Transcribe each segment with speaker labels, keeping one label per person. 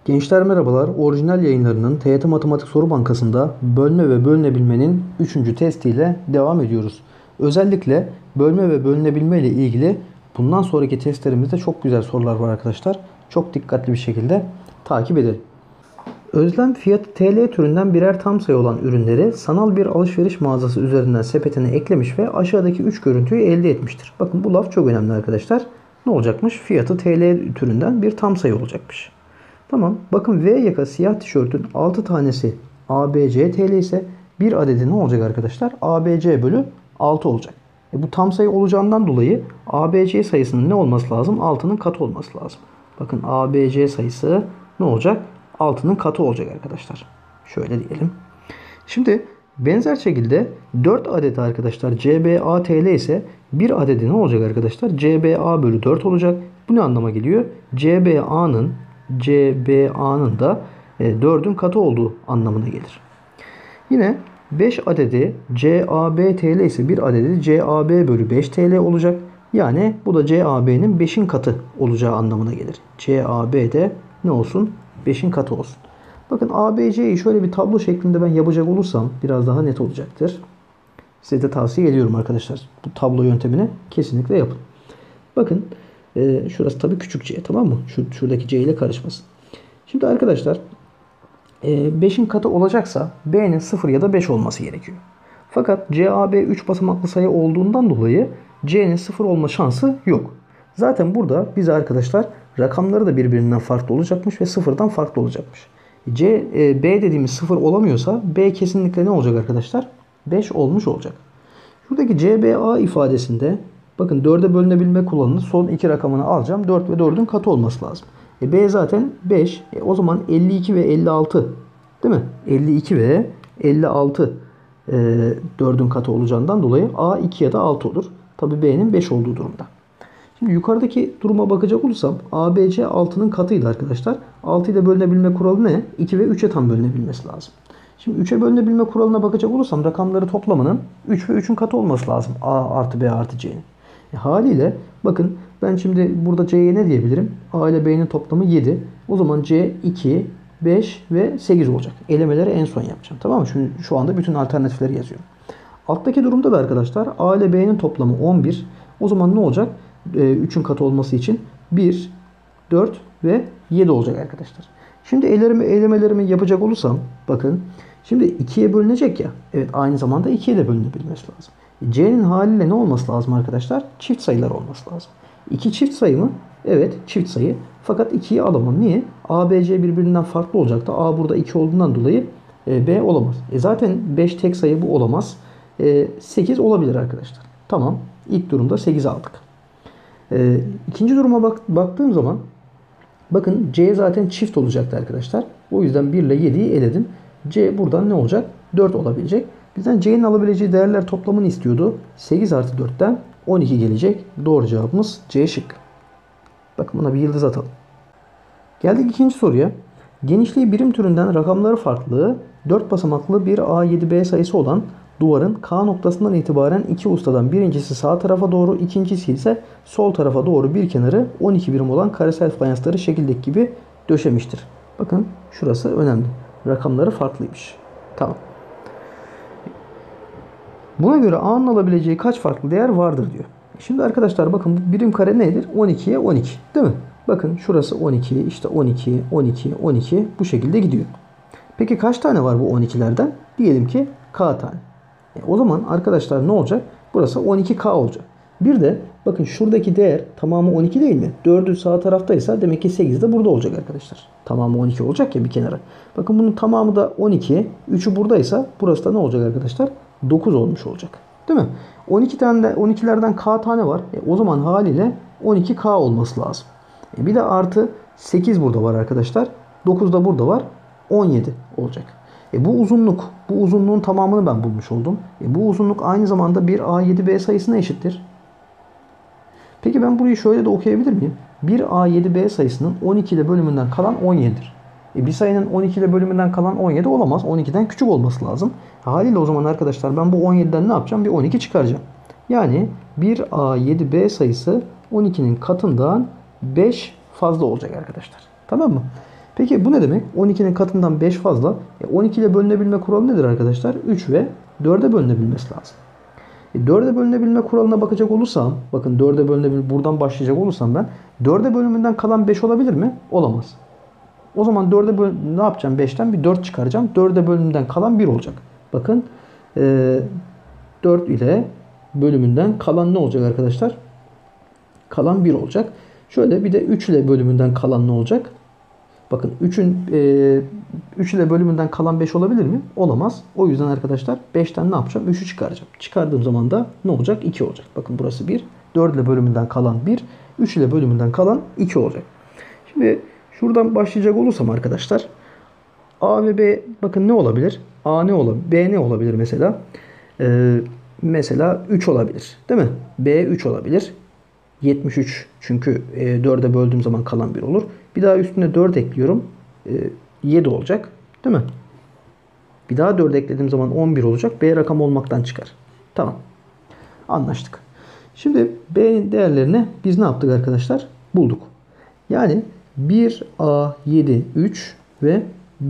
Speaker 1: Gençler merhabalar. Orijinal yayınlarının TYT Matematik Soru Bankası'nda bölme ve bölünebilmenin 3. testiyle devam ediyoruz. Özellikle bölme ve bölünebilme ile ilgili bundan sonraki testlerimizde çok güzel sorular var arkadaşlar. Çok dikkatli bir şekilde takip edelim. Özlem fiyatı TL türünden birer tam sayı olan ürünleri sanal bir alışveriş mağazası üzerinden sepetine eklemiş ve aşağıdaki 3 görüntüyü elde etmiştir. Bakın bu laf çok önemli arkadaşlar. Ne olacakmış? Fiyatı TL türünden bir tam sayı olacakmış. Tamam. Bakın V yaka siyah tişörtün 6 tanesi ABC TL ise bir adedi ne olacak arkadaşlar? ABC bölü 6 olacak. Bu tam sayı olacağından dolayı ABC sayısının ne olması lazım? 6'nın katı olması lazım. Bakın ABC sayısı ne olacak? 6'nın katı olacak arkadaşlar. Şöyle diyelim. Şimdi benzer şekilde 4 adet arkadaşlar CBA TL ise bir adedi ne olacak arkadaşlar? CBA bölü 4 olacak. Bu ne anlama geliyor? CBA'nın da 4'ün katı olduğu anlamına gelir. Yine 5 adedi CAB TL ise bir adedi CAB bölü 5 TL olacak. Yani bu da CAB'nin 5'in katı olacağı anlamına gelir. CAB de ne olsun? 5'in katı olsun. Bakın ABC'yi şöyle bir tablo şeklinde ben yapacak olursam biraz daha net olacaktır. Size de tavsiye ediyorum arkadaşlar. Bu tablo yöntemini kesinlikle yapın. Bakın şurası tabii küçük C, tamam mı? Şuradaki C ile karışmasın. Şimdi arkadaşlar 5'in katı olacaksa B'nin 0 ya da 5 olması gerekiyor. Fakat CAB 3 basamaklı sayı olduğundan dolayı C'nin 0 olma şansı yok. Zaten burada bize arkadaşlar rakamları da birbirinden farklı olacakmış ve sıfırdan farklı olacakmış. B dediğimiz 0 olamıyorsa B kesinlikle ne olacak arkadaşlar? 5 olmuş olacak. Şuradaki CBA ifadesinde bakın 4'e bölünebilme kullanılır. Son iki rakamını alacağım. 4 ve 4'ün katı olması lazım. B zaten 5. O zaman 52 ve 56 değil mi? 52 ve 56 4'ün katı olacağından dolayı A 2 ya da 6 olur. Tabi B'nin 5 olduğu durumda. Şimdi yukarıdaki duruma bakacak olursam ABC 6'nın katıydı arkadaşlar. 6 ile bölünebilme kuralı ne? 2 ve 3'e tam bölünebilmesi lazım. Şimdi 3'e bölünebilme kuralına bakacak olursam rakamları toplamının 3 ve 3'ün katı olması lazım. A artı B artı C'nin. Haliyle bakın ben şimdi burada C'ye ne diyebilirim? A ile B'nin toplamı 7. O zaman C 2, 5 ve 8 olacak. Elemeleri en son yapacağım. Tamam mı? Şu anda bütün alternatifleri yazıyorum. Alttaki durumda da arkadaşlar A ile B'nin toplamı 11. O zaman ne olacak? 3'ün katı olması için 1, 4 ve 7 olacak arkadaşlar. Şimdi elemelerimi yapacak olursam bakın şimdi 2'ye bölünecek ya. Evet, aynı zamanda 2'ye de bölünebilmesi lazım. C'nin haliyle ne olması lazım arkadaşlar? Çift sayılar olması lazım. 2 çift sayı mı? Evet, çift sayı. Fakat 2'yi alamam. Niye? A, B, C birbirinden farklı olacaktı. A burada 2 olduğundan dolayı B olamaz. Zaten 5 tek sayı bu olamaz. 8 olabilir arkadaşlar. Tamam. İlk durumda 8'i aldık. İkinci duruma baktığım zaman bakın C zaten çift olacaktı arkadaşlar. O yüzden 1 ile 7'yi eledim. C buradan ne olacak? 4 olabilecek. Bizden C'nin alabileceği değerler toplamını istiyordu. 8 artı 4'ten 12 gelecek. Doğru cevabımız C şıkkı. Bakın buna bir yıldız atalım. Geldik ikinci soruya. Genişliği birim türünden rakamları farklı 4 basamaklı bir A7B sayısı olan duvarın K noktasından itibaren iki ustadan birincisi sağ tarafa doğru, ikincisi ise sol tarafa doğru bir kenarı 12 birim olan karesel fayansları şekildeki gibi döşemiştir. Bakın şurası önemli. Rakamları farklıymış. Tamam. Buna göre A'nın alabileceği kaç farklı değer vardır diyor. Şimdi arkadaşlar bakın bu birim kare nedir? 12'ye 12 değil mi? Bakın şurası 12, işte 12, 12, 12 bu şekilde gidiyor. Peki kaç tane var bu 12'lerden? Diyelim ki K tane. O zaman arkadaşlar ne olacak? Burası 12K olacak. Bir de bakın şuradaki değer tamamı 12 değil mi? 4'ü sağ taraftaysa demek ki 8 de burada olacak arkadaşlar. Tamamı 12 olacak ya bir kenara. Bakın bunun tamamı da 12. 3'ü buradaysa burası da ne olacak arkadaşlar? 9 olmuş olacak. Değil mi? 12 tane de 12'lerden K tane var. O zaman haliyle 12K olması lazım. Bir de artı 8 burada var arkadaşlar. 9 da burada var. 17 olacak. Bu uzunluğun tamamını ben bulmuş oldum. Bu uzunluk aynı zamanda bir A7B sayısına eşittir. Peki ben burayı şöyle de okuyabilir miyim? Bir A7B sayısının 12 ile bölümünden kalan 17'dir. Bir sayının 12 ile bölümünden kalan 17 olamaz. 12'den küçük olması lazım. Haliyle o zaman arkadaşlar ben bu 17'den ne yapacağım? Bir 12 çıkaracağım. Yani bir A7B sayısı 12'nin katından 5 fazla olacak arkadaşlar. Tamam mı? Peki bu ne demek? 12'nin katından 5 fazla. 12 ile bölünebilme kuralı nedir arkadaşlar? 3 ve 4'e bölünebilmesi lazım. 4'e bölünebilme kuralına bakacak olursam, bakın 4'e bölünebilme, buradan başlayacak olursam ben 4'e bölümünden kalan 5 olabilir mi? Olamaz. O zaman 4'e ne yapacağım? 5'ten bir 4 çıkaracağım. 4'e bölümünden kalan 1 olacak. Bakın 4 ile bölümünden kalan ne olacak arkadaşlar? Kalan 1 olacak. Şöyle bir de 3 ile bölümünden kalan ne olacak? Bakın 3 ile bölümünden kalan 5 olabilir mi? Olamaz. O yüzden arkadaşlar 5'ten ne yapacağım? 3'ü çıkaracağım. Çıkardığım zaman da ne olacak? 2 olacak. Bakın burası 1. 4 ile bölümünden kalan 1. 3 ile bölümünden kalan 2 olacak. Şimdi şuradan başlayacak olursam arkadaşlar A ve B bakın ne olabilir? A ne olabilir? B ne olabilir mesela? Mesela 3 olabilir. Değil mi? B 3 olabilir. 73 çünkü 4'e böldüğüm zaman kalan 1 olur. Bir daha üstüne 4 ekliyorum. 7 olacak. Değil mi? Bir daha 4 eklediğim zaman 11 olacak. B rakam olmaktan çıkar. Tamam. Anlaştık. Şimdi B'nin değerlerini biz ne yaptık arkadaşlar? Bulduk. Yani 1A7 3 ve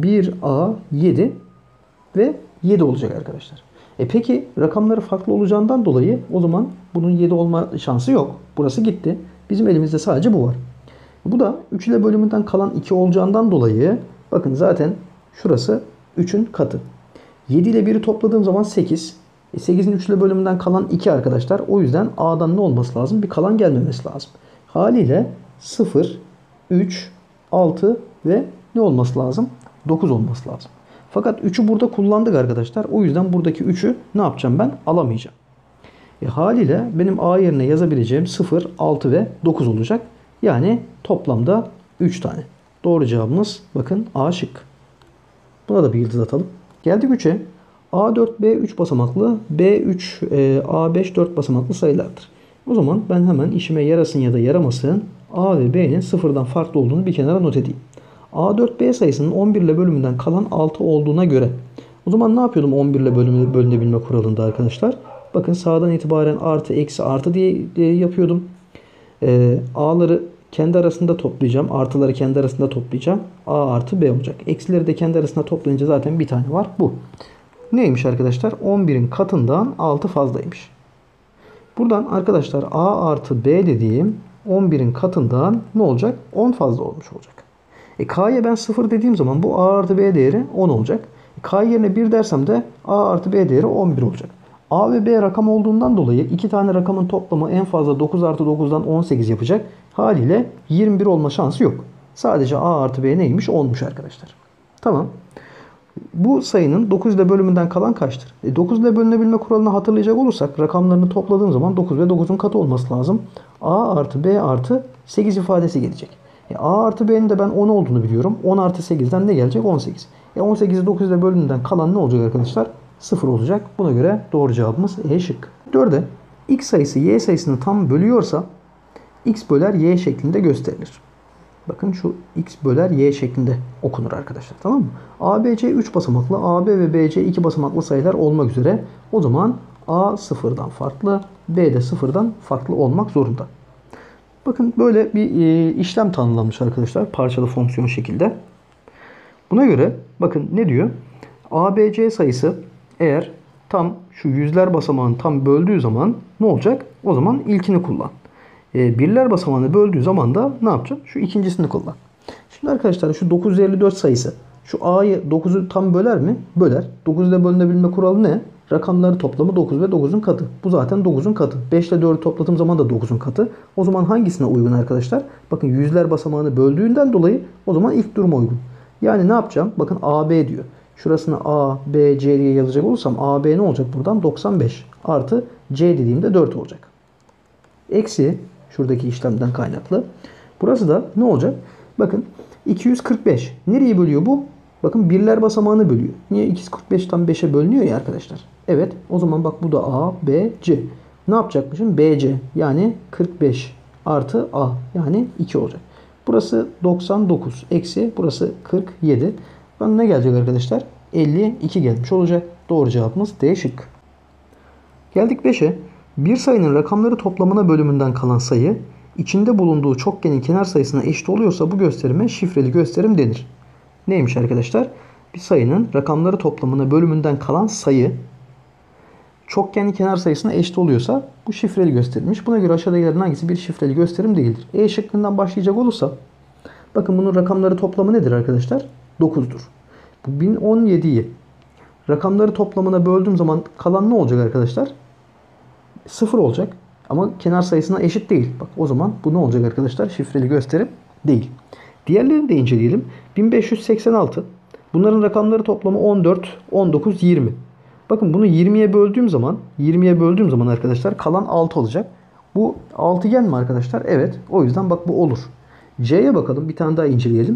Speaker 1: 1A7 ve 7 olacak arkadaşlar. Peki rakamları farklı olacağından dolayı o zaman bunun 7 olma şansı yok. Burası gitti. Bizim elimizde sadece bu var. Bu da 3 ile bölümünden kalan 2 olacağından dolayı bakın zaten şurası 3'ün katı. 7 ile 1'i topladığım zaman 8. 8'in 3 ile bölümünden kalan 2 arkadaşlar. O yüzden A'dan ne olması lazım? Bir kalan gelmemesi lazım. Haliyle 0, 3, 6 ve ne olması lazım? 9 olması lazım. Fakat 3'ü burada kullandık arkadaşlar. O yüzden buradaki 3'ü ne yapacağım ben? Alamayacağım. Haliyle benim A yerine yazabileceğim 0, 6 ve 9 olacak. Yani toplamda 3 tane. Doğru cevabımız bakın A şık. Buna da bir yıldız atalım. Geldik 3'e. A4, B3 basamaklı, B3, A5, 4 basamaklı sayılardır. O zaman ben hemen işime yarasın ya da yaramasın A ve B'nin sıfırdan farklı olduğunu bir kenara not edeyim. A4B sayısının 11 ile bölümünden kalan 6 olduğuna göre. O zaman ne yapıyordum 11 ile bölünebilme kuralında arkadaşlar? Bakın sağdan itibaren artı eksi artı diye yapıyordum. A'ları kendi arasında toplayacağım. Artıları kendi arasında toplayacağım. A artı B olacak. Eksileri de kendi arasında toplayınca zaten bir tane var. Bu. Neymiş arkadaşlar? 11'in katından 6 fazlaymış. Buradan arkadaşlar A artı B dediğim 11'in katından ne olacak? 10 fazla olmuş olacak. K'ya ben 0 dediğim zaman bu A artı B değeri 10 olacak. K yerine 1 dersem de A artı B değeri 11 olacak. A ve B rakam olduğundan dolayı iki tane rakamın toplamı en fazla 9 artı 9'dan 18 yapacak. Haliyle 21 olma şansı yok. Sadece A artı B neymiş? 10'muş arkadaşlar. Tamam. Bu sayının 9 ile bölümünden kalan kaçtır? 9 ile bölünebilme kuralını hatırlayacak olursak rakamlarını topladığım zaman 9 ve 9'un katı olması lazım. A artı B artı 8 ifadesi gelecek. A artı B'nin de ben 10 olduğunu biliyorum. 10 artı 8'den ne gelecek? 18. 18'i 9 ile bölümünden kalan ne olacak arkadaşlar? 0 olacak. Buna göre doğru cevabımız E şık. 4'e x sayısı y sayısını tam bölüyorsa x böler y şeklinde gösterilir. Bakın şu x böler y şeklinde okunur arkadaşlar. Tamam mı? ABC 3 basamaklı, AB ve BC 2 basamaklı sayılar olmak üzere o zaman A sıfırdan farklı, B de sıfırdan farklı olmak zorunda. Bakın böyle bir işlem tanımlanmış arkadaşlar. Parçalı fonksiyon şekilde. Buna göre bakın ne diyor? ABC sayısı eğer tam şu yüzler basamağını tam böldüğü zaman ne olacak? O zaman ilkini kullan. Birler basamağını böldüğü zaman da ne yapacağım? Şu ikincisini kullan. Şimdi arkadaşlar şu 954 sayısı şu A'yı 9'u tam böler mi? Böler. 9 ile bölünebilme kuralı ne? Rakamları toplamı 9 ve 9'un katı. Bu zaten 9'un katı. 5 ile 4'ü topladığım zaman da 9'un katı. O zaman hangisine uygun arkadaşlar? Bakın yüzler basamağını böldüğünden dolayı o zaman ilk duruma uygun. Yani ne yapacağım? Bakın AB diyor. Şurasını A, B, C diye yazacak olursam AB ne olacak buradan? 95 artı C dediğimde 4 olacak. Eksi şuradaki işlemden kaynaklı. Burası da ne olacak? Bakın 245. Nereyi bölüyor bu? Bakın birler basamağını bölüyor. Niye? 245'ten 5'e bölünüyor ya arkadaşlar. Evet. O zaman bak bu da A, B, C. Ne yapacakmışım? BC. Yani 45 artı A. Yani 2 olacak. Burası 99. Eksi burası 47. Bana ne gelecek arkadaşlar? 52 gelmiş olacak. Doğru cevabımız D şık. Geldik 5'e. Bir sayının rakamları toplamına bölümünden kalan sayı içinde bulunduğu çokgenin kenar sayısına eşit oluyorsa bu gösterime şifreli gösterim denir. Neymiş arkadaşlar? Bir sayının rakamları toplamına bölümünden kalan sayı çokgenli kenar sayısına eşit oluyorsa bu şifreli gösterilmiş. Buna göre aşağıdakilerden hangisi bir şifreli gösterim değildir? E şıkkından başlayacak olursa bakın bunun rakamları toplamı nedir arkadaşlar? 9'dur. Bu 1017'yi rakamları toplamına böldüğüm zaman kalan ne olacak arkadaşlar? 0 olacak. Ama kenar sayısına eşit değil. Bak o zaman bu ne olacak arkadaşlar? Şifreli gösterim değil. Diğerlerini de inceleyelim. 1586. Bunların rakamları toplamı 14, 19, 20. Bakın bunu 20'ye böldüğüm zaman arkadaşlar kalan 6 olacak. Bu altıgen mi arkadaşlar? Evet. O yüzden bak bu olur. C'ye bakalım. Bir tane daha inceleyelim.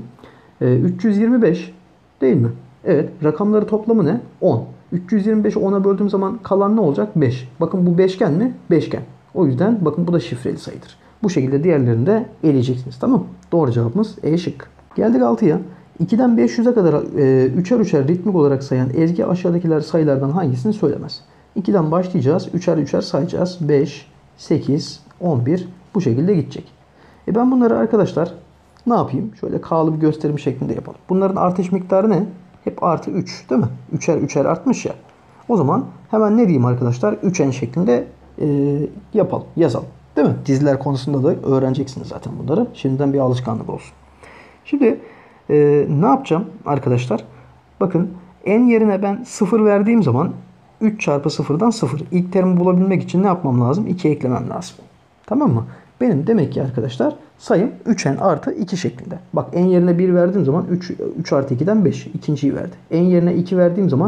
Speaker 1: 325 değil mi? Evet. Rakamları toplamı ne? 10. 325'i 10'a böldüğüm zaman kalan ne olacak? 5. Bakın bu beşgen mi? Beşgen. O yüzden bakın bu da şifreli sayıdır. Bu şekilde diğerlerini de eleyeceksiniz. Tamam. Doğru cevabımız E şık. Geldik 6'ya. 2'den 500'e kadar üçer üçer ritmik olarak sayan Ezgi aşağıdakiler sayılardan hangisini söylemez? 2'den başlayacağız. Üçer üçer sayacağız. 5, 8, 11 bu şekilde gidecek. Ben bunları arkadaşlar ne yapayım? Şöyle K'lı bir gösterim şeklinde yapalım. Bunların artış miktarı ne? Hep artı 3 değil mi? Üçer üçer artmış ya. O zaman hemen ne diyeyim arkadaşlar? 3n şeklinde yapalım, yazalım. Değil mi? Diziler konusunda da öğreneceksiniz zaten bunları. Şimdiden bir alışkanlık olsun. Şimdi ne yapacağım arkadaşlar? Bakın n yerine ben 0 verdiğim zaman 3 çarpı 0'dan 0. İlk terimi bulabilmek için ne yapmam lazım? 2 eklemem lazım. Tamam mı? Benim demek ki arkadaşlar sayım 3n artı 2 şeklinde. Bak n yerine 1 verdiğim zaman 3 artı 2'den 5. İkinciyi verdi. N yerine 2 verdiğim zaman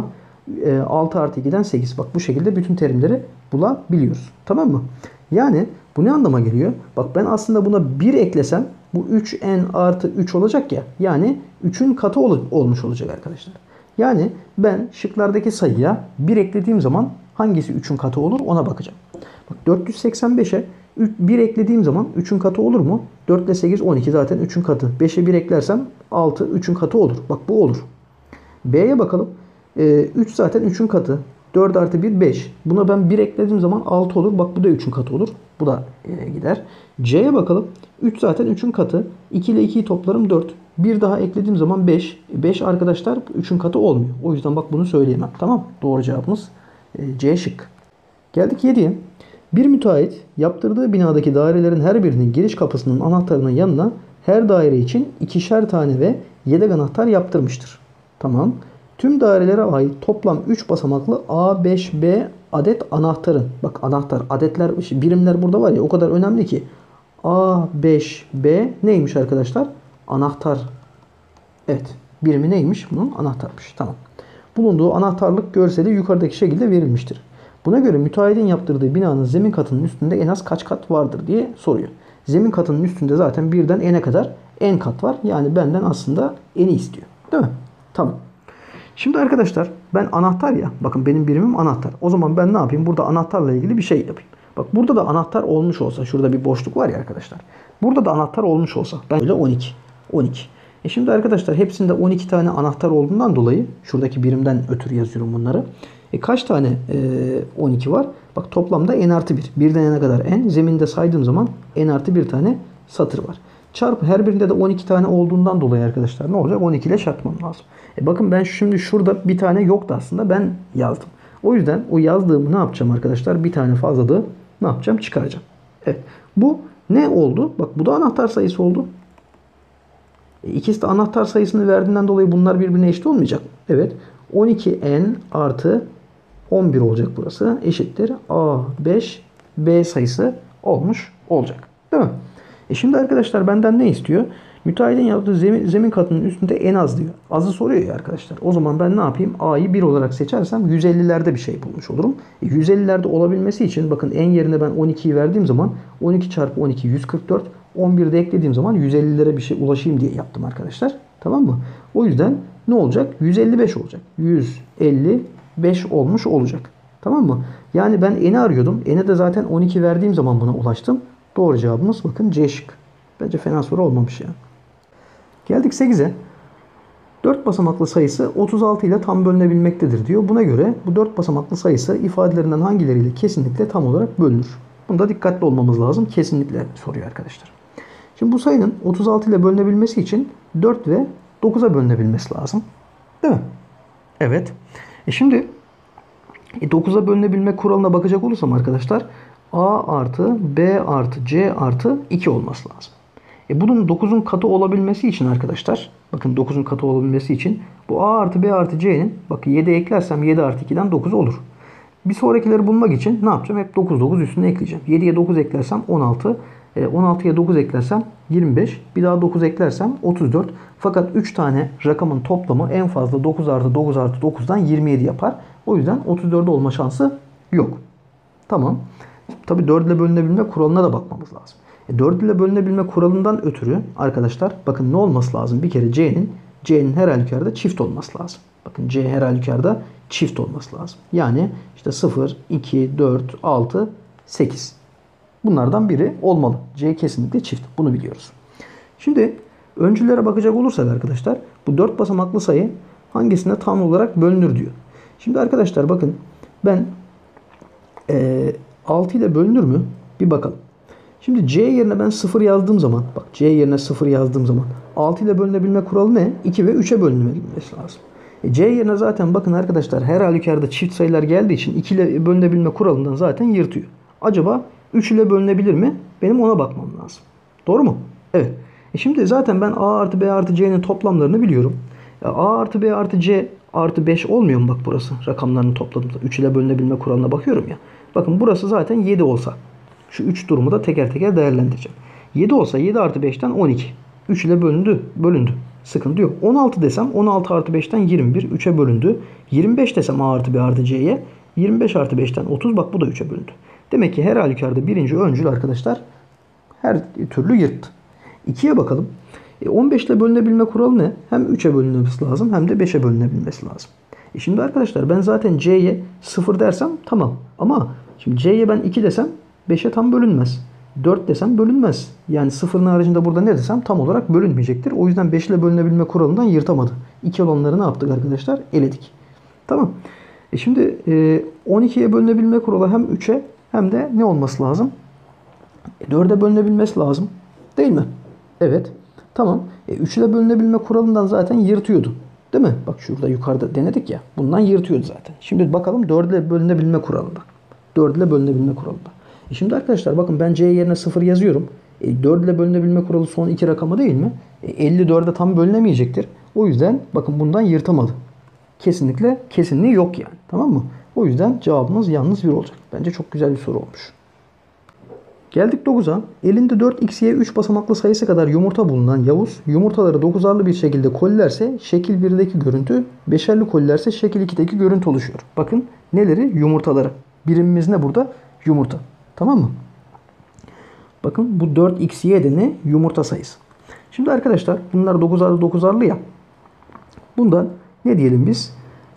Speaker 1: 6 artı 2'den 8. Bak bu şekilde bütün terimleri bulabiliyoruz. Tamam mı? Yani bu ne anlama geliyor? Bak ben aslında buna 1 eklesem bu 3n artı 3 olacak ya. Yani 3'ün katı olmuş olacak arkadaşlar. Yani ben şıklardaki sayıya 1 eklediğim zaman hangisi 3'ün katı olur ona bakacağım. Bak 485'e 1 eklediğim zaman 3'ün katı olur mu? 4 ile 8 12 zaten 3'ün katı. 5'e 1 eklersem 6 3'ün katı olur. Bak bu olur. B'ye bakalım. 3 zaten 3'ün katı. 4 artı 1 5. Buna ben 1 eklediğim zaman 6 olur. Bak bu da 3'ün katı olur. Bu da gider. C'ye bakalım. 3 zaten 3'ün katı. 2 ile 2'yi toplarım 4. Bir daha eklediğim zaman 5. 5 arkadaşlar 3'ün katı olmuyor. O yüzden bak bunu söyleyemem. Tamam. Doğru cevabımız C şık. Geldik 7'ye. Bir müteahhit yaptırdığı binadaki dairelerin her birinin giriş kapısının anahtarının yanına her daire için ikişer tane ve yedek anahtar yaptırmıştır. Tamam. Tüm dairelere ait toplam 3 basamaklı A5B adet anahtarın. Bak anahtar, adetler, birimler burada var ya o kadar önemli ki. A5B neymiş arkadaşlar? Anahtar. Evet. Birimi neymiş? Bunun anahtarmış. Tamam. Bulunduğu anahtarlık görseli yukarıdaki şekilde verilmiştir. Buna göre müteahhitin yaptırdığı binanın zemin katının üstünde en az kaç kat vardır diye soruyor. Zemin katının üstünde zaten birden n'e kadar n kat var. Yani benden aslında n'i istiyor. Değil mi? Tamam. Şimdi arkadaşlar ben anahtar ya. Bakın benim birimim anahtar. O zaman ben ne yapayım? Burada anahtarla ilgili bir şey yapayım. Bak burada da anahtar olmuş olsa. Şurada bir boşluk var ya arkadaşlar. Burada da anahtar olmuş olsa. Ben öyle 12. 12. Şimdi arkadaşlar hepsinde 12 tane anahtar olduğundan dolayı şuradaki birimden ötürü yazıyorum bunları. Kaç tane 12 var? Bak toplamda n artı 1. Birden n'e kadar n. Zeminde saydığım zaman n artı 1 tane satır var. Çarpı her birinde de 12 tane olduğundan dolayı arkadaşlar ne olacak? 12 ile çarpmam lazım. Bakın ben şimdi şurada bir tane yoktu aslında. Ben yazdım. O yüzden o yazdığımı ne yapacağım arkadaşlar? Bir tane fazlalığı ne yapacağım? Çıkaracağım. Evet. Bu ne oldu? Bak bu da anahtar sayısı oldu. İkisi de anahtar sayısını verdiğinden dolayı bunlar birbirine eşit olmayacak. Evet. 12n artı 11 olacak burası. Eşittir. A5B sayısı olmuş olacak. Değil mi? Şimdi arkadaşlar benden ne istiyor? Müteahhitin yaptığı zemin katının üstünde en az diyor. Azı soruyor ya arkadaşlar. O zaman ben ne yapayım? A'yı 1 olarak seçersem 150'lerde bir şey bulmuş olurum. 150'lerde olabilmesi için bakın en yerine ben 12'yi verdiğim zaman 12 çarpı 12 144. 11'de de eklediğim zaman 150'lere bir şey ulaşayım diye yaptım arkadaşlar. Tamam mı? O yüzden ne olacak? 155 olacak. 155 olmuş olacak. Tamam mı? Yani ben n'i arıyordum. N'e de zaten 12 verdiğim zaman buna ulaştım. Doğru cevabımız bakın C şık. Bence fena soru olmamış ya. Geldik 8'e. 4 basamaklı sayısı 36 ile tam bölünebilmektedir diyor. Buna göre bu 4 basamaklı sayısı ifadelerinden hangileriyle kesinlikle tam olarak bölünür? Bunda dikkatli olmamız lazım. Kesinlikle soruyor arkadaşlar. Şimdi bu sayının 36 ile bölünebilmesi için 4 ve 9'a bölünebilmesi lazım. Değil mi? Evet. Şimdi 9'a bölünebilme kuralına bakacak olursam arkadaşlar A artı B artı C artı 2 olması lazım. Bunun 9'un katı olabilmesi için arkadaşlar, bakın 9'un katı olabilmesi için bu A artı B artı C'nin, bakın 7 eklersem 7 artı 2'den 9 olur. Bir sonrakileri bulmak için ne yapacağım? Hep 9 üstüne ekleyeceğim. 7'ye 9 eklersem 16. 16'ya 9 eklersem 25. Bir daha 9 eklersem 34. Fakat 3 tane rakamın toplamı en fazla 9 artı 9 artı 9'dan 27 yapar. O yüzden 34'de olma şansı yok. Tamam. Tabi 4 ile bölünebilme kuralına da bakmamız lazım. 4 ile bölünebilme kuralından ötürü arkadaşlar bakın ne olması lazım? Bir kere C'nin her halükarda çift olması lazım. Bakın C her halükarda çift olması lazım. Yani işte 0, 2, 4, 6, 8. Bunlardan biri olmalı. C kesinlikle çift. Bunu biliyoruz. Şimdi öncüllere bakacak olursak arkadaşlar bu 4 basamaklı sayı hangisine tam olarak bölünür diyor. Şimdi arkadaşlar bakın ben 6 ile bölünür mü? Bir bakalım. Şimdi C yerine ben 0 yazdığım zaman, bak C yerine 0 yazdığım zaman 6 ile bölünebilme kuralı ne? 2 ve 3'e bölünmesi lazım. C yerine zaten bakın arkadaşlar her halükarda çift sayılar geldiği için 2 ile bölünebilme kuralından zaten yırtıyor. Acaba 3 ile bölünebilir mi? Benim ona bakmam lazım. Doğru mu? Evet. Şimdi zaten ben A artı B artı C'nin toplamlarını biliyorum. A artı B artı C artı 5 olmuyor mu bak burası? Rakamlarını topladığımda 3 ile bölünebilme kuralına bakıyorum ya. Bakın burası zaten 7 olsa. Şu 3 durumu da teker teker değerlendireceğim. 7 olsa 7 artı 5'ten 12. 3 ile bölündü. Sıkıntı yok. 16 desem 16 artı 5'ten 21. 3'e bölündü. 25 desem A artı B artı C'ye. 25 artı 5'ten 30. Bak bu da 3'e bölündü. Demek ki her halükarda birinci öncül arkadaşlar her türlü yırttı. 2'ye bakalım. 15 ile bölünebilme kuralı ne? Hem 3'e bölünebilmesi lazım hem de 5'e bölünebilmesi lazım. Şimdi arkadaşlar ben zaten C'ye 0 dersem tamam. Ama şimdi C'ye ben 2 desem 5'e tam bölünmez. 4 desem bölünmez. Yani 0'ın haricinde burada ne desem tam olarak bölünmeyecektir. O yüzden 5 ile bölünebilme kuralından yırtamadı. 2 olanları ne yaptık arkadaşlar? Eledik. Tamam. Şimdi 12'ye bölünebilme kuralı hem 3'e hem de ne olması lazım? 4'e bölünebilmesi lazım. Değil mi? Evet. Tamam. 3 ile bölünebilme kuralından zaten yırtıyordu. Değil mi? Bak şurada yukarıda denedik ya. Bundan yırtıyordu zaten. Şimdi bakalım 4 ile bölünebilme kuralında. 4 ile bölünebilme kuralında. Şimdi arkadaşlar bakın ben C yerine 0 yazıyorum. 4 ile bölünebilme kuralı son iki rakamı değil mi? 54'e tam bölünemeyecektir. O yüzden bakın bundan yırtamadı. Kesinliği yok yani. Tamam mı? O yüzden cevabımız yalnız 1 olacak. Bence çok güzel bir soru olmuş. Geldik 9'a. Elinde 4x'ye 3 basamaklı sayısı kadar yumurta bulunan Yavuz yumurtaları 9'arlı bir şekilde kolilerse şekil 1'deki görüntü, 5'erli kolilerse şekil 2'deki görüntü oluşuyor. Bakın neleri? Yumurtaları. Birimimiz ne burada? Yumurta. Tamam mı? Bakın bu 4xy de ne? Yumurta sayısı. Şimdi arkadaşlar bunlar 9'arlı ya. Bundan ne diyelim biz?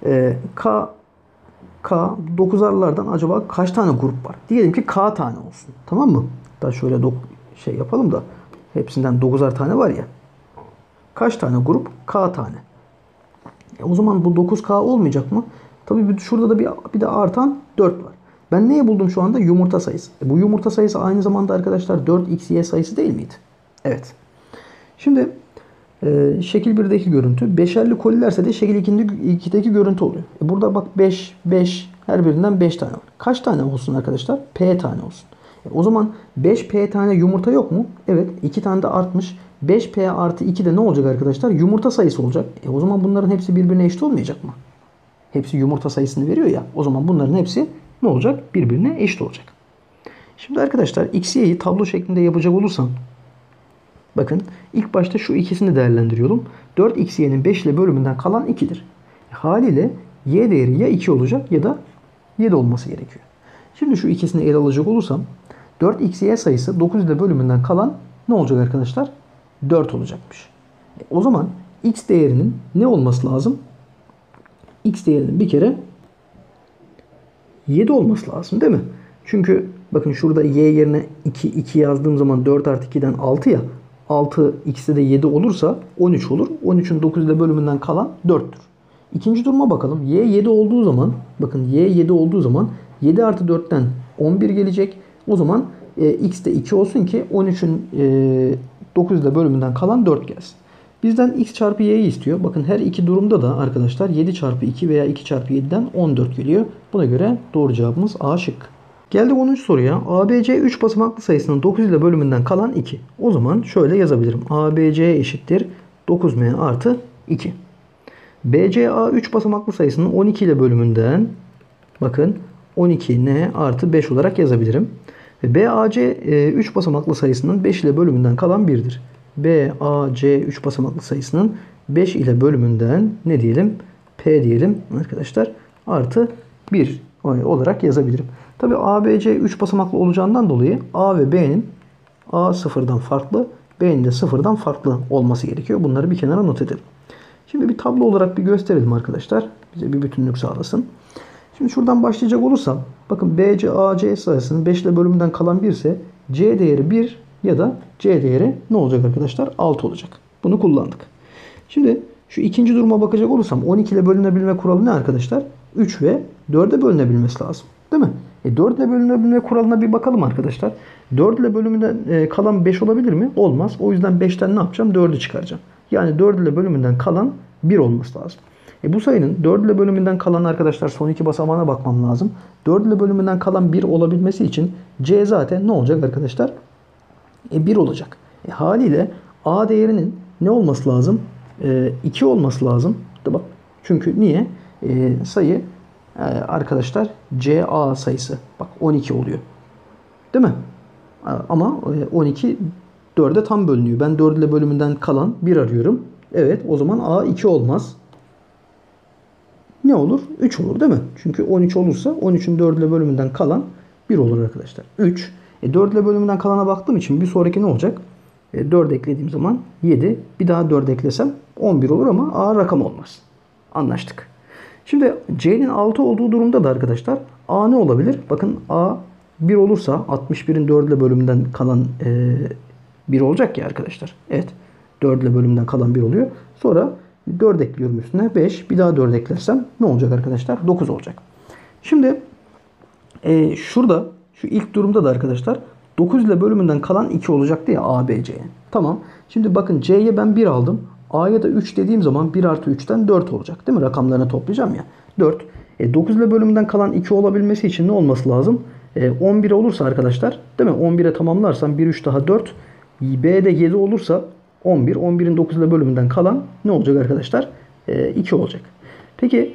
Speaker 1: K 9'arlardan acaba kaç tane grup var? Diyelim ki K tane olsun. Tamam mı? Da şöyle yapalım da hepsinden 9'ar tane var ya. Kaç tane grup? K tane. O zaman bu 9K olmayacak mı? Tabii şurada da bir de artan 4 var. Ben neyi buldum şu anda? Yumurta sayısı. Bu yumurta sayısı aynı zamanda arkadaşlar 4xy sayısı değil miydi? Evet. Şimdi şekil 1'deki görüntü. 5'erli kolilerse de şekil 2'deki görüntü oluyor. Burada bak 5 her birinden 5 tane var. Kaç tane olsun arkadaşlar? P tane olsun. O zaman 5P tane yumurta yok mu? Evet. 2 tane de artmış. 5P artı 2 de ne olacak arkadaşlar? Yumurta sayısı olacak. O zaman bunların hepsi birbirine eşit olmayacak mı? Hepsi yumurta sayısını veriyor ya. O zaman bunların hepsi ne olacak? Birbirine eşit olacak. Şimdi arkadaşlar xy'yi tablo şeklinde yapacak olursam bakın ilk başta şu ikisini değerlendiriyorum. 4xy'nin 5 ile bölümünden kalan 2'dir. Haliyle y değeri ya 2 olacak ya da 7 olması gerekiyor. Şimdi şu ikisini ele alacak olursam 4xy sayısı 9 ile bölümünden kalan ne olacak arkadaşlar? 4 olacakmış. O zaman x değerinin ne olması lazım? X değerinin bir kere 7 olması lazım değil mi? Çünkü bakın şurada y yerine 2 yazdığım zaman 4 artı 2'den 6 ya. 6 x'de de 7 olursa 13 olur. 13'ün 9 ile bölümünden kalan 4'tür. İkinci duruma bakalım. Y 7 olduğu zaman bakın y 7 olduğu zaman 7 artı 4'ten 11 gelecek. O zaman x de 2 olsun ki 13'ün 9 ile bölümünden kalan 4 gelsin. Bizden x çarpı y'yi istiyor. Bakın her iki durumda da arkadaşlar 7 çarpı 2 veya 2 çarpı 7'den 14 geliyor. Buna göre doğru cevabımız A şıkkı. Geldik 10. soruya. ABC 3 basamaklı sayısının 9 ile bölümünden kalan 2. O zaman şöyle yazabilirim. ABC eşittir 9m artı 2. BCA 3 basamaklı sayısının 12 ile bölümünden bakın 12n artı 5 olarak yazabilirim. Ve BAC 3 basamaklı sayısının 5 ile bölümünden kalan 1'dir. BAC 3 basamaklı sayısının 5 ile bölümünden ne diyelim? P diyelim arkadaşlar. Artı 1 olarak yazabilirim. Tabi ABC 3 basamaklı olacağından dolayı A ve B'nin A sıfırdan farklı, B'nin de sıfırdan farklı olması gerekiyor. Bunları bir kenara not edelim. Şimdi bir tablo olarak bir gösterelim arkadaşlar. Bize bir bütünlük sağlasın. Şimdi şuradan başlayacak olursam bakın BC AC sayısının 5 ile bölümünden kalan 1 ise C değeri 1 ya da C değeri ne olacak arkadaşlar? 6 olacak. Bunu kullandık. Şimdi şu ikinci duruma bakacak olursam 12 ile bölünebilme kuralı ne arkadaşlar? 3 ve 4'e bölünebilmesi lazım. Değil mi? 4 ile bölünebilme kuralına bir bakalım arkadaşlar. 4 ile bölümünden kalan 5 olabilir mi? Olmaz. O yüzden 5'ten ne yapacağım? 4'ü çıkaracağım. Yani 4 ile bölümünden kalan 1 olması lazım. Bu sayının 4 ile bölümünden kalan arkadaşlar son iki basamağına bakmam lazım. 4 ile bölümünden kalan 1 olabilmesi için C zaten ne olacak arkadaşlar? 1 olacak. Haliyle A değerinin ne olması lazım? 2 olması lazım. Bak. Çünkü niye? Sayı arkadaşlar CA sayısı. Bak 12 oluyor. Değil mi? Ama 12 4'e tam bölünüyor. Ben 4 ile bölümünden kalan 1 arıyorum. Evet, o zaman A 2 olmaz. Ne olur? 3 olur değil mi? Çünkü 13 olursa 13'ün 4 ile bölümünden kalan 1 olur arkadaşlar. 3. 4 ile bölümünden kalana baktığım için bir sonraki ne olacak? 4 eklediğim zaman 7. Bir daha 4 eklesem 11 olur ama A rakam olmaz. Anlaştık. Şimdi C'nin 6 olduğu durumda da arkadaşlar A ne olabilir? Bakın A 1 olursa 61'in 4 ile bölümünden kalan 1 olacak ya arkadaşlar. Evet. 4 ile bölümünden kalan 1 oluyor. Sonra 4 ekliyorum üstüne. 5. Bir daha 4 eklersem ne olacak arkadaşlar? 9 olacak. Şimdi şurada şu ilk durumda da arkadaşlar 9 ile bölümünden kalan 2 olacaktı ya A, B, C'ye. Tamam. Şimdi bakın C'ye ben 1 aldım. A'ya da 3 dediğim zaman 1 artı 3'ten 4 olacak. Değil mi? Rakamlarını toplayacağım ya. 4. 9 ile bölümünden kalan 2 olabilmesi için ne olması lazım? 11 olursa arkadaşlar, değil mi? 11'e tamamlarsam 1, 3 daha 4. B'de 7 olursa 11. 11'in 9 ile bölümünden kalan ne olacak arkadaşlar? 2 olacak. Peki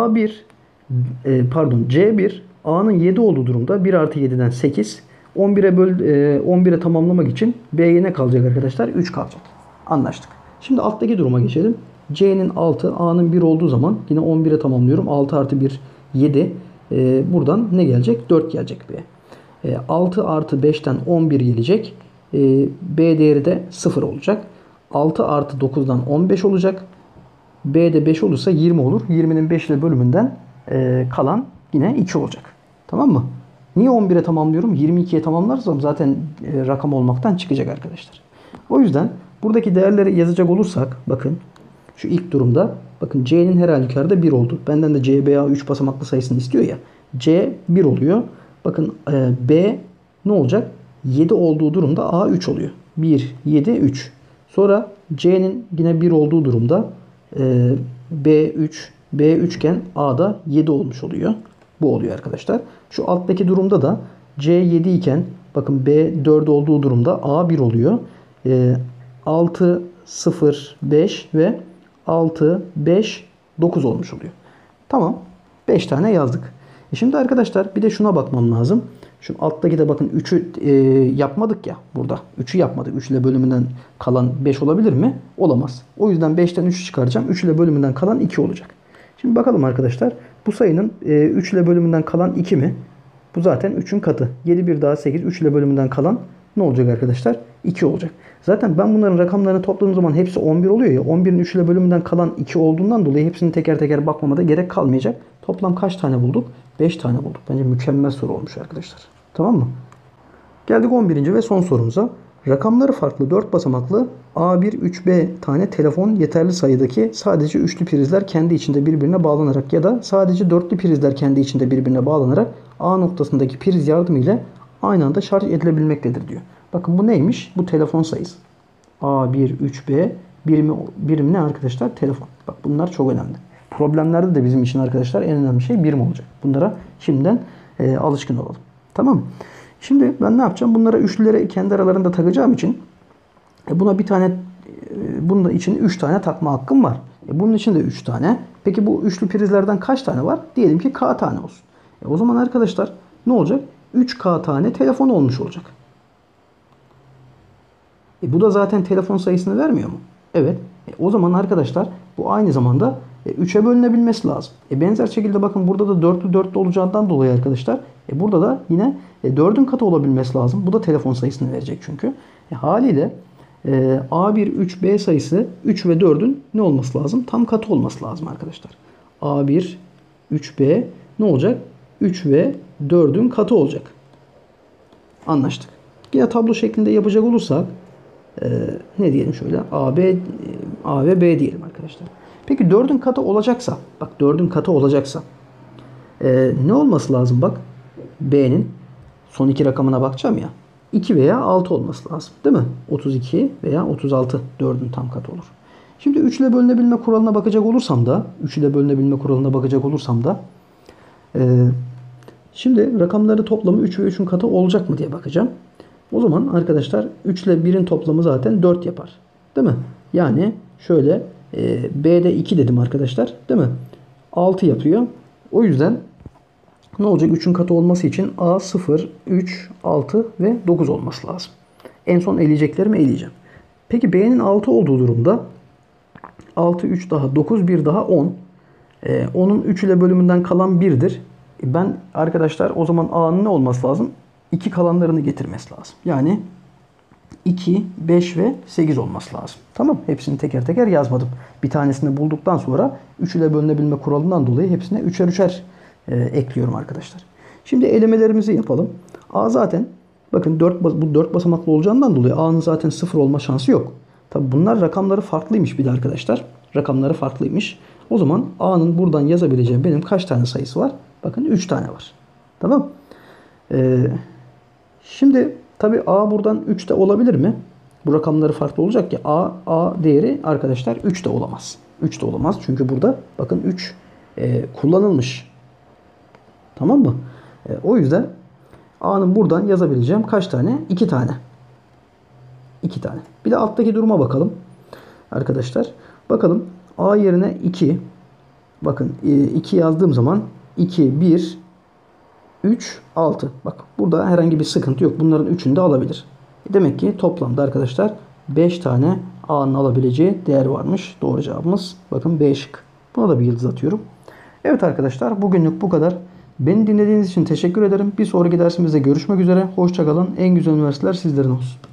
Speaker 1: C1 A'nın 7 olduğu durumda 1 artı 7'den 8. 11'e tamamlamak için B'ye ne kalacak arkadaşlar? 3 kalacak. Anlaştık. Şimdi alttaki duruma geçelim. C'nin 6, A'nın 1 olduğu zaman yine 11'e tamamlıyorum. 6 artı 1 7. Buradan ne gelecek? 4 gelecek B'ye. 6 artı 5'ten 11 gelecek. B değeri de 0 olacak. 6 artı 9'dan 15 olacak. B'de 5 olursa 20 olur. 20'nin 5 ile bölümünden kalan yine 2 olacak. Tamam mı? Niye 11'e tamamlıyorum? 22'ye tamamlarsam zaten rakam olmaktan çıkacak arkadaşlar. O yüzden buradaki değerleri yazacak olursak bakın şu ilk durumda bakın C'nin her halükarda 1 oldu. Benden de CBA 3 basamaklı sayısını istiyor ya. C 1 oluyor. Bakın B ne olacak? 7 olduğu durumda A 3 oluyor. 1, 7, 3. Sonra C'nin yine 1 olduğu durumda B 3 iken A'da 7 olmuş oluyor. Bu oluyor arkadaşlar. Şu alttaki durumda da C 7 iken bakın B 4 olduğu durumda A 1 oluyor. 6, 0, 5 ve 6, 5, 9 olmuş oluyor. Tamam. 5 tane yazdık. Şimdi arkadaşlar bir de şuna bakmam lazım. Şu alttaki de bakın 3'ü yapmadık ya burada. 3'ü yapmadık. 3 ile bölümünden kalan 5 olabilir mi? Olamaz. O yüzden 5'ten 3'ü çıkaracağım. 3 ile bölümünden kalan 2 olacak. Şimdi bakalım arkadaşlar. Bu sayının 3 ile bölümünden kalan 2 mi? Bu zaten 3'ün katı. 7 bir daha 8. 3 ile bölümünden kalan ne olacak arkadaşlar? 2 olacak. Zaten ben bunların rakamlarını topladığım zaman hepsi 11 oluyor ya. 11'in 3 ile bölümünden kalan 2 olduğundan dolayı hepsini teker teker bakmama da gerek kalmayacak. Toplam kaç tane bulduk? 5 tane bulduk. Bence mükemmel soru olmuş arkadaşlar. Tamam mı? Geldik 11. ve son sorumuza. Rakamları farklı 4 basamaklı A1, 3B tane telefon yeterli sayıdaki sadece üçlü prizler kendi içinde birbirine bağlanarak ya da sadece dörtlü prizler kendi içinde birbirine bağlanarak A noktasındaki priz yardımıyla aynı anda şarj edilebilmektedir diyor. Bakın bu neymiş? Bu telefon sayısı. A13B birimi ne arkadaşlar? Telefon. Bak bunlar çok önemli. Problemlerde de bizim için arkadaşlar en önemli şey birim olacak. Bunlara şimdiden alışkın olalım. Tamam mı? Şimdi ben ne yapacağım? Bunlara üçlülere kendi aralarında takacağım için buna bir tane bunun için 3 tane takma hakkım var. Bunun için de 3 tane. Peki bu üçlü prizlerden kaç tane var? Diyelim ki K tane olsun. O zaman arkadaşlar ne olacak? 3K tane telefon olmuş olacak. Bu da zaten telefon sayısını vermiyor mu? Evet. O zaman arkadaşlar bu aynı zamanda 3'e bölünebilmesi lazım. Benzer şekilde bakın burada da dörtlü olacağından dolayı arkadaşlar burada da yine 4'ün katı olabilmesi lazım. Bu da telefon sayısını verecek çünkü. Haliyle A1, 3, B sayısı 3 ve 4'ün ne olması lazım? Tam katı olması lazım arkadaşlar. A1, 3B ne olacak? 3 ve 4'ün katı olacak. Anlaştık. Yine tablo şeklinde yapacak olursak ne diyelim şöyle A ve B diyelim arkadaşlar. Peki 4'ün katı olacaksa, bak 4'ün katı olacaksa ne olması lazım? Bak B'nin son iki rakamına bakacağım ya. 2 veya 6 olması lazım. Değil mi? 32 veya 36 4'ün tam katı olur. Şimdi 3 ile bölünebilme kuralına bakacak olursam da şimdi rakamları toplamı 3 ve 3'ün katı olacak mı diye bakacağım. O zaman arkadaşlar 3 ile 1'in toplamı zaten 4 yapar. Değil mi? Yani şöyle B'de 2 dedim arkadaşlar. Değil mi? 6 yapıyor. O yüzden ne olacak? 3'ün katı olması için A 0, 3, 6 ve 9 olması lazım. En son eleyeceklerimi eleyeceğim. Peki B'nin 6 olduğu durumda 6, 3 daha 9, 1 daha 10. 10'un 3 ile bölümünden kalan 1'dir. Ben arkadaşlar o zaman A'nın ne olması lazım? 2 kalanlarını getirmesi lazım. Yani 2, 5 ve 8 olması lazım. Tamam. Hepsini teker teker yazmadım. Bir tanesini bulduktan sonra 3 ile bölünebilme kuralından dolayı hepsine 3'er 3'er ekliyorum arkadaşlar. Şimdi elemelerimizi yapalım. A zaten bakın bu 4 basamaklı olacağından dolayı A'nın zaten 0 olma şansı yok. Tabi bunlar rakamları farklıymış bir de arkadaşlar. Rakamları farklıymış. O zaman A'nın buradan yazabileceğim benim kaç tane sayısı var? Bakın 3 tane var. Tamam. Şimdi tabi A buradan 3 de olabilir mi? Bu rakamları farklı olacak ya. A değeri arkadaşlar 3 de olamaz. 3 de olamaz. Çünkü burada bakın 3 kullanılmış. Tamam mı? O yüzden A'nın buradan yazabileceğim kaç tane? 2 tane. 2 tane. Bir de alttaki duruma bakalım. Arkadaşlar. Bakalım. A yerine 2. Bakın 2 yazdığım zaman 2, 1, 3, 6. Bak burada herhangi bir sıkıntı yok. Bunların üçünü de alabilir. Demek ki toplamda arkadaşlar 5 tane A'nın alabileceği değer varmış. Doğru cevabımız bakın B şık. Buna da bir yıldız atıyorum. Evet arkadaşlar bugünlük bu kadar. Beni dinlediğiniz için teşekkür ederim. Bir sonraki dersimizde görüşmek üzere. Hoşça kalın. En güzel üniversiteler sizlerin olsun.